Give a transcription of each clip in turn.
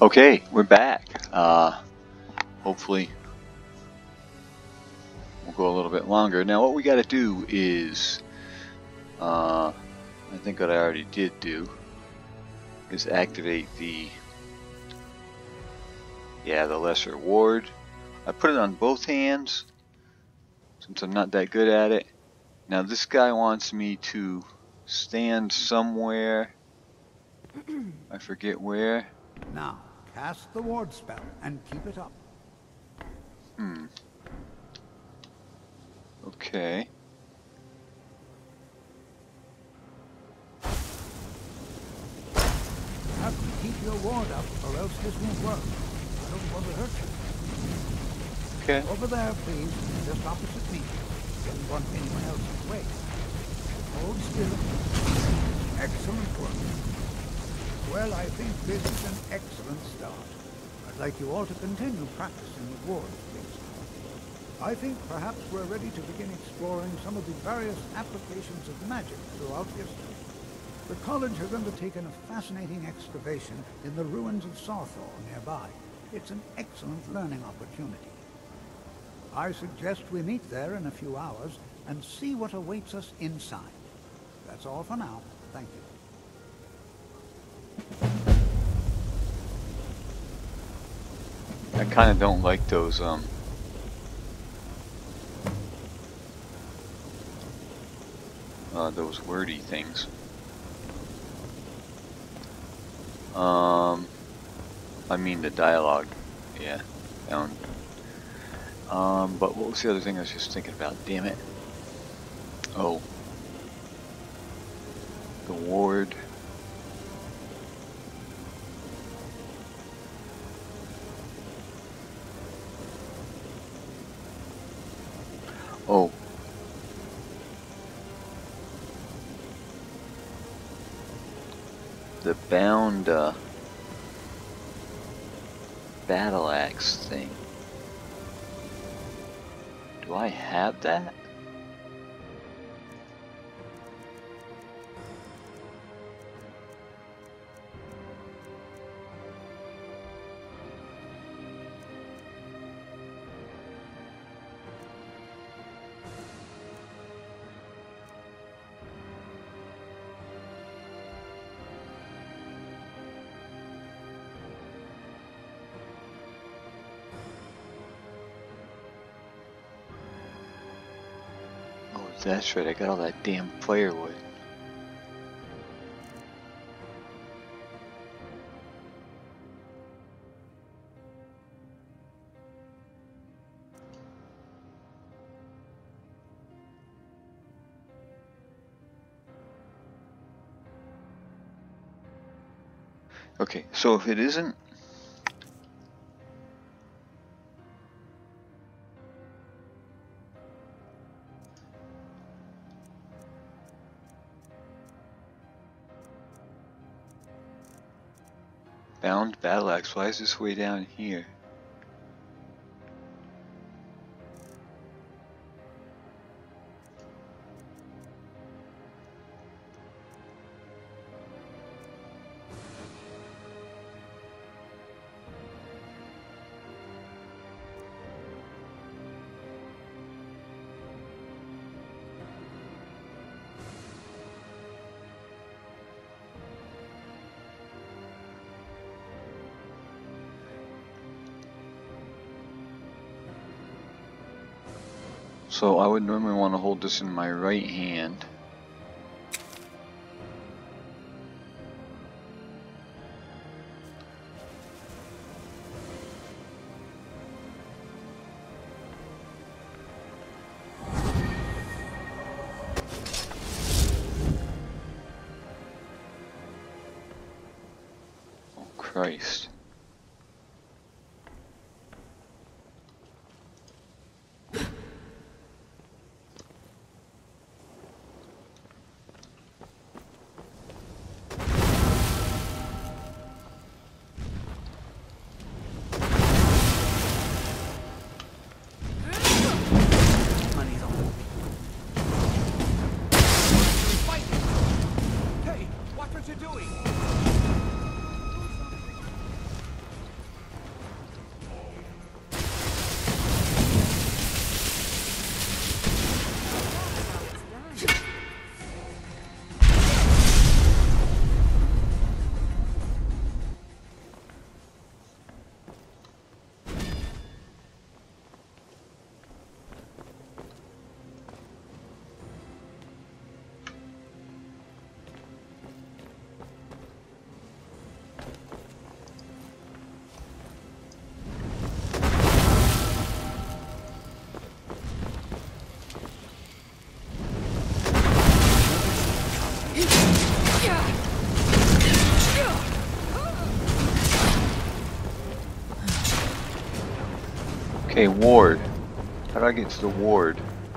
Okay, we're back. Hopefully we'll go a little bit longer. Now what we got to do is, I think what I already did do is activate the lesser ward. I put it on both hands since I'm not that good at it. Now this guy wants me to stand somewhere. I forget where. Now, cast the ward spell and keep it up. Okay. You have to keep your ward up or else this won't work. I don't want to hurt you. Okay. Over there, please, just opposite me. Don't want anyone else's way. Hold still. Excellent work. Well, I think this is an excellent start. I'd like you all to continue practicing with wards, please. I think perhaps we're ready to begin exploring some of the various applications of magic throughout history. The college has undertaken a fascinating excavation in the ruins of Sarthor nearby. It's an excellent learning opportunity. I suggest we meet there in a few hours and see what awaits us inside. That's all for now. Thank you. I kind of don't like those wordy things. I mean the dialogue, yeah. But what was the other thing I was just thinking about? Damn it. Oh. The ward. Oh. The bound battle axe thing. Do I have that? That's right, I got all that damn firewood. Okay, so if it isn't bound battle axe, why is this way down here? So I would normally want to hold this in my right hand. Oh Christ. Okay, ward. How do I get to the ward?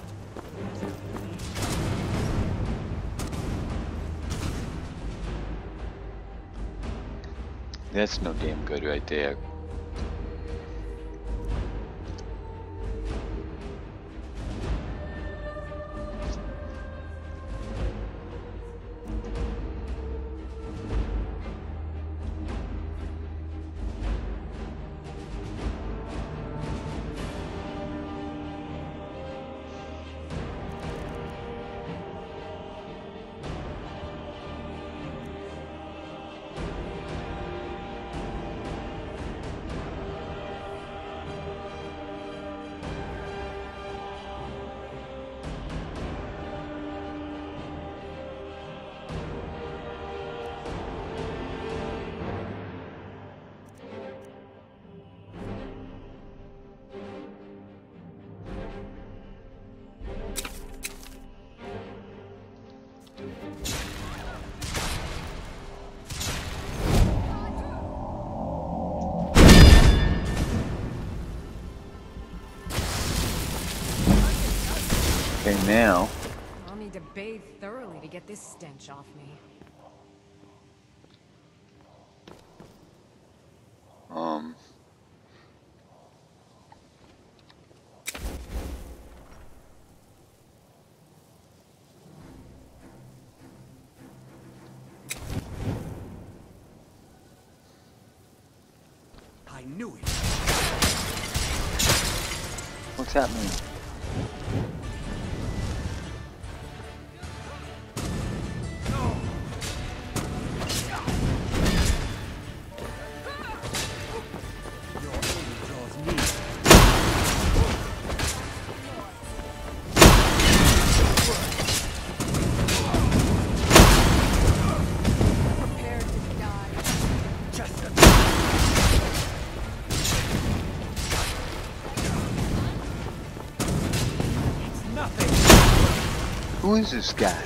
That's no damn good right there. Okay, now. I'll need to bathe thoroughly to get this stench off me. I knew it. What's happening? Who is this guy?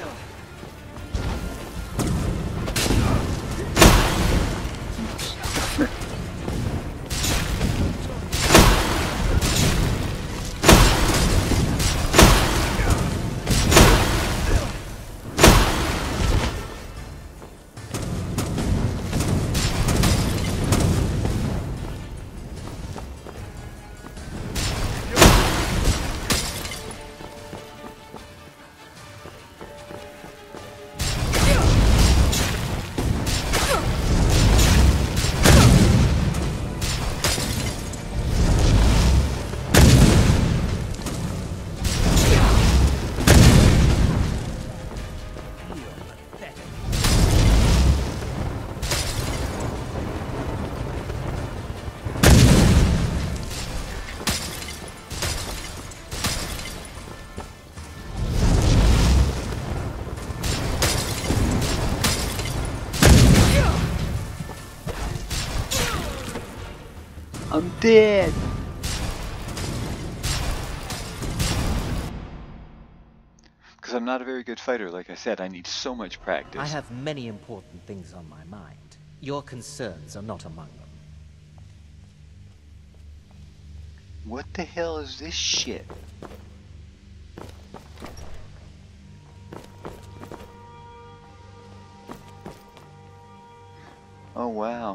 I'm dead. Because I'm not a very good fighter, like I said. I need so much practice. I have many important things on my mind. Your concerns are not among them. What the hell is this shit? Oh wow.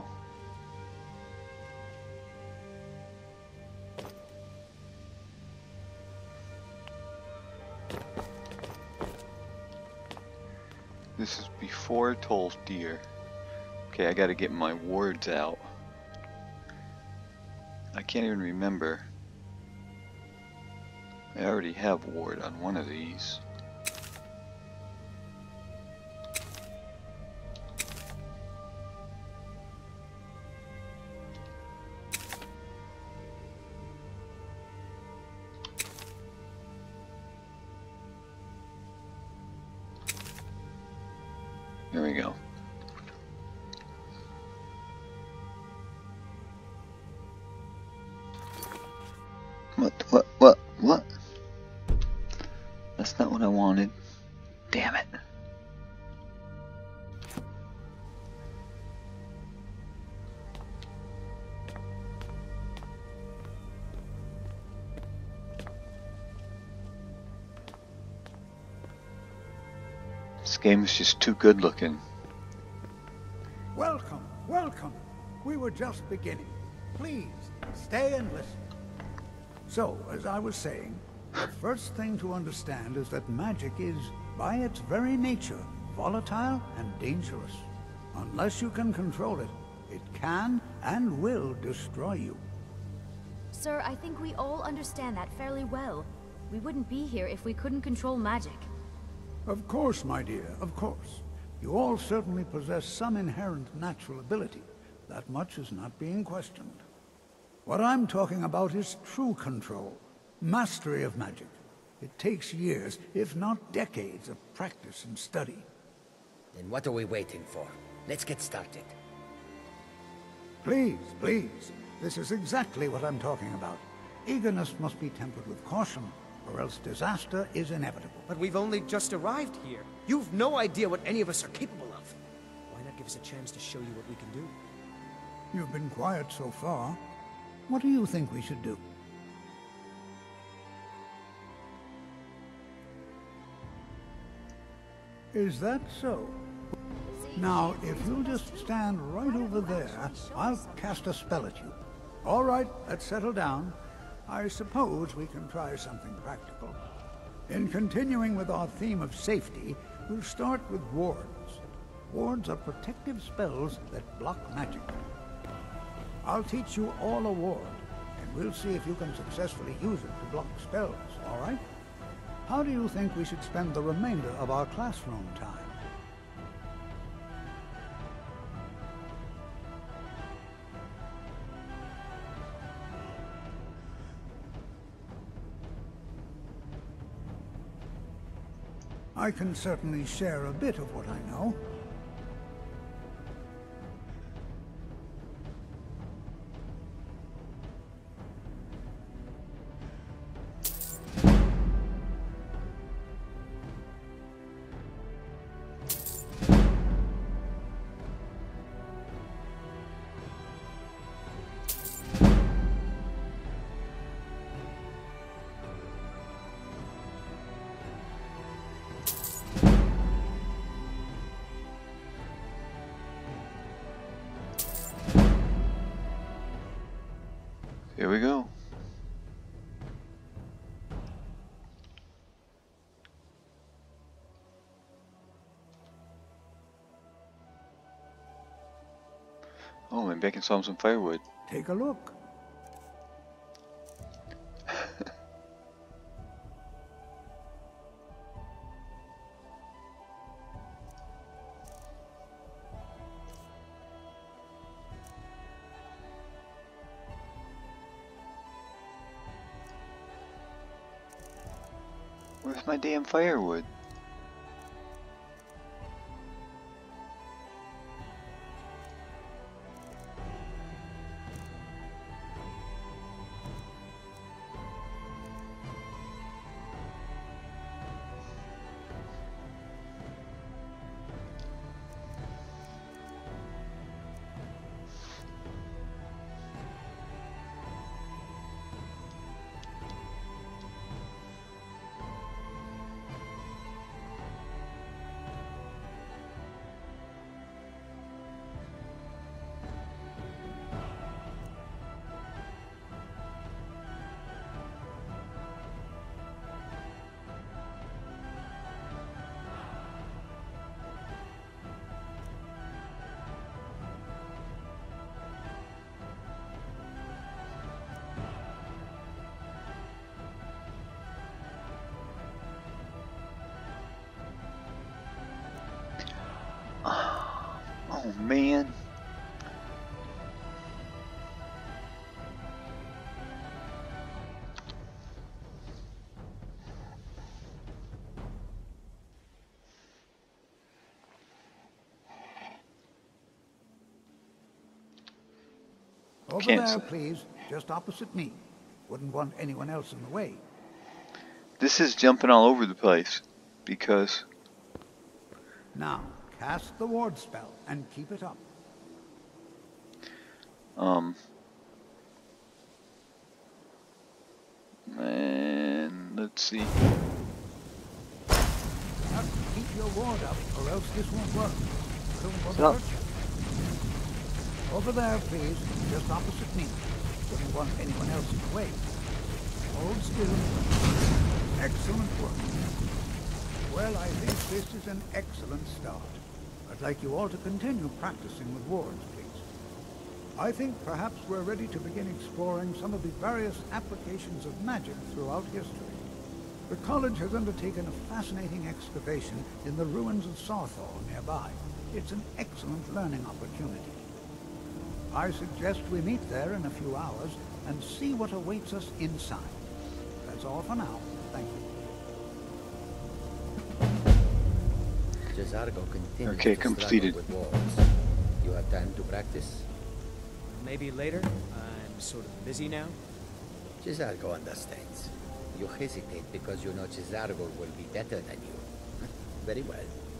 This is before Toll Deer. Okay, I gotta get my wards out. I can't even remember. I already have ward on one of these. There we go. What? That's not what I wanted. Damn it. This game is just too good looking. Welcome, welcome. We were just beginning. Please, stay and listen. So, as I was saying, the first thing to understand is that magic is, by its very nature, volatile and dangerous. Unless you can control it, it can and will destroy you. Sir, I think we all understand that fairly well. We wouldn't be here if we couldn't control magic. Of course, my dear, of course. You all certainly possess some inherent natural ability. That much is not being questioned. What I'm talking about is true control, mastery of magic. It takes years, if not decades, of practice and study. Then what are we waiting for? Let's get started. Please, please. This is exactly what I'm talking about. Eagerness must be tempered with caution, or else disaster is inevitable. But we've only just arrived here. You've no idea what any of us are capable of. Why not give us a chance to show you what we can do? You've been quiet so far. What do you think we should do? Is that so? Now, if you'll just stand right over there, I'll cast a spell at you. All right, let's settle down. I suppose we can try something practical. In continuing with our theme of safety, we'll start with wards. Wards are protective spells that block magic. I'll teach you all a ward, and we'll see if you can successfully use it to block spells, all right? How do you think we should spend the remainder of our classroom time? I can certainly share a bit of what I know. Here we go. Oh, maybe I can saw some firewood. Take a look. Where's my damn firewood? Oh man. Over Can't there, say. please. Just opposite me. Wouldn't want anyone else in the way. This is jumping all over the place because Now, cast the ward spell and keep it up. and let's see. Just keep your your ward up, or else this won't work. I don't want to Stop. hurt you. Over there, please, just opposite me. Wouldn't want anyone else in the way. Hold still. Excellent work. Well, I think this is an excellent start. I'd like you all to continue practicing with wards, please. I think perhaps we're ready to begin exploring some of the various applications of magic throughout history. The college has undertaken a fascinating excavation in the ruins of Sarthor nearby. It's an excellent learning opportunity. I suggest we meet there in a few hours and see what awaits us inside. That's all for now. Thank you. Jezargo continues Okay, to completed. struggle with walls. You have time to practice? Maybe later. I'm sort of busy now. Jezargo understands. You hesitate because you know Jezargo will be better than you. Very well.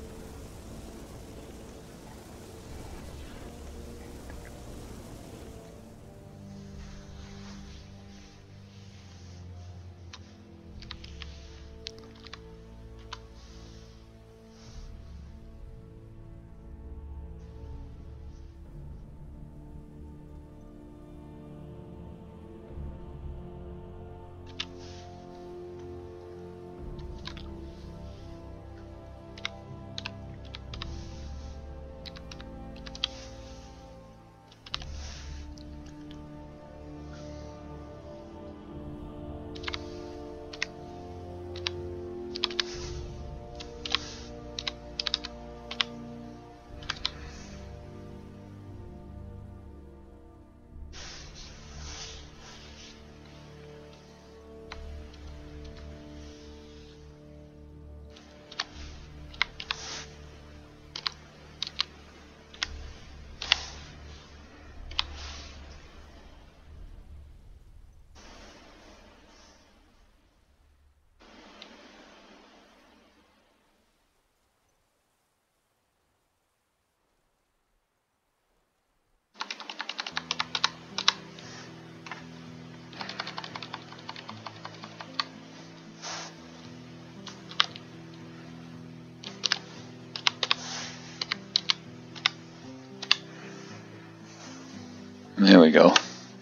There we go.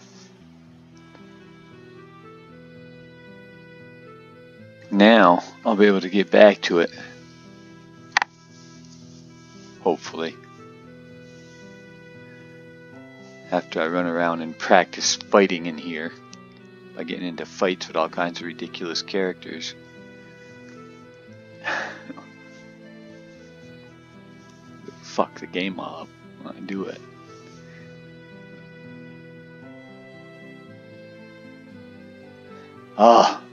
Now I'll be able to get back to it. Hopefully. After I run around and practice fighting in here by getting into fights with all kinds of ridiculous characters. Fuck the game up when I do it. Ah.